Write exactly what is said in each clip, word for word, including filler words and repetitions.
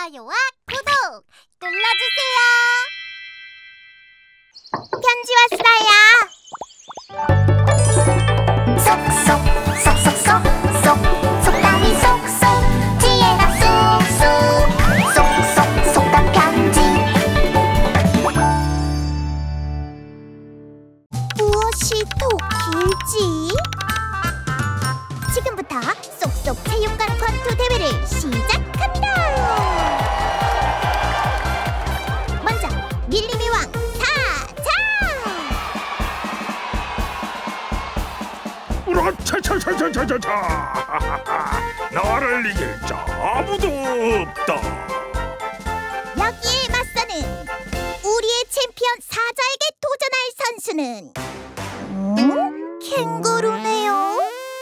좋아요와 구독 눌러주세요. 편지 왔어요. 쏙쏙 쏙쏙쏙 쏙 속담이 쏙쏙 지혜가 쑥쑥 쏙쏙 속담 편지. 무엇이 더 길지? 지금부터 쏙쏙 체육관 권투 대회를 시작합니다. 먼저 밀림의 왕 사자. 우라 차차차차차차차. 나를 이길 자 아무도 없다. 여기에 맞서는 우리의 챔피언 사자에게 도전할 선수는 음? 캥거루네요.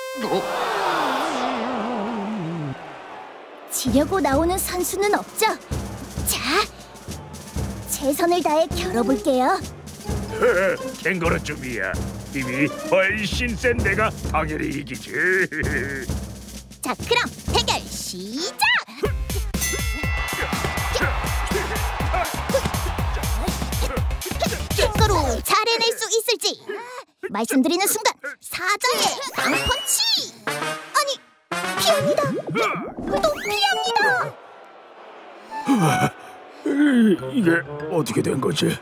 지려고 나오는 선수는 없죠? 자, 최선을 다해 겨뤄볼게요. 캥거루쯤이야. 힘이 훨씬 센 내가 당연히 이기지. 자, 그럼 대결 시작! 캥거루 잘해낼 수 있을지 말씀드리는 순간 사자의 앙펀치! 아니, 피합니다! 또 피합니다! 이게 어떻게 된 거지?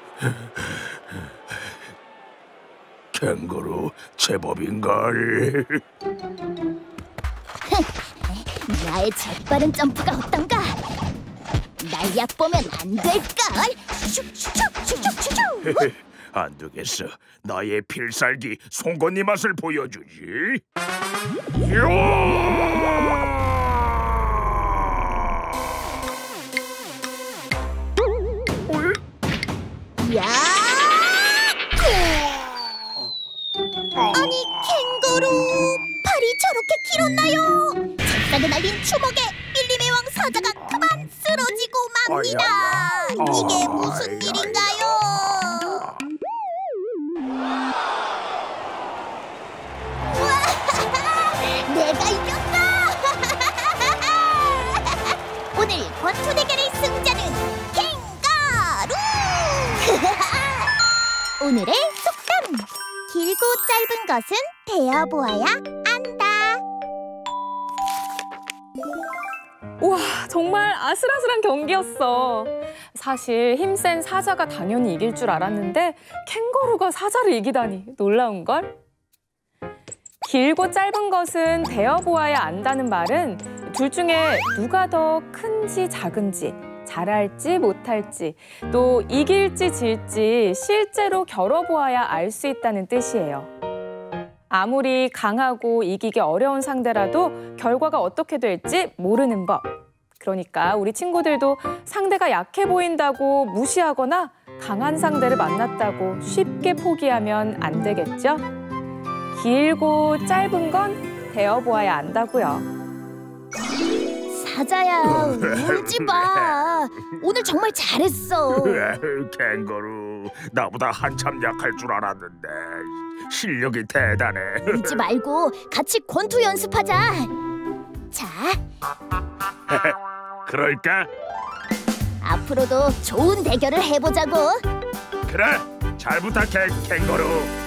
캥거루 제법인걸. 나의 재빠른 점프가 어떤가? 날 얕보면 안 될걸? 슉슉슉슉슉슉. 안 되겠어. 나의 필살기 송곳니 맛을 보여주지. 야! 아니, 캥거루 팔이 저렇게 길었나요? 잽싸게 날린 주먹에 밀림의 왕 사자가 그만 쓰러지고 맙니다. 이게 무슨 일인가요? 우와! 내가 이겼다! 오늘 권투 대결의 승자는 캥거루! 오늘의 속담! 길고 짧은 것은 대어보아야 안다. 우와, 정말 아슬아슬한 경기였어. 사실 힘센 사자가 당연히 이길 줄 알았는데 캥거루가 사자를 이기다니 놀라운걸? 길고 짧은 것은 대어보아야 안다는 말은 둘 중에 누가 더 큰지 작은지, 잘할지 못할지, 또 이길지 질지 실제로 겨뤄보아야 알 수 있다는 뜻이에요. 아무리 강하고 이기기 어려운 상대라도 결과가 어떻게 될지 모르는 법. 그러니까 우리 친구들도 상대가 약해 보인다고 무시하거나 강한 상대를 만났다고 쉽게 포기하면 안 되겠죠? 길고 짧은 건 대어보아야 안다고요. 사자야, 울지 마. 오늘 정말 잘했어. 캥거루, 나보다 한참 약할 줄 알았는데 실력이 대단해. 울지 말고 같이 권투 연습하자. 자, 그럴까? 앞으로도 좋은 대결을 해보자고. 그래, 잘 부탁해, 캥거루.